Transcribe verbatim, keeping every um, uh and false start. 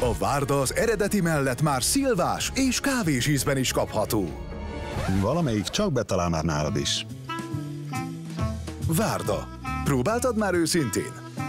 A Várda az eredeti mellett már szilvás és kávés ízben is kapható. Valamelyik csak betalál már nálad is. Várda. Próbáltad már őszintén?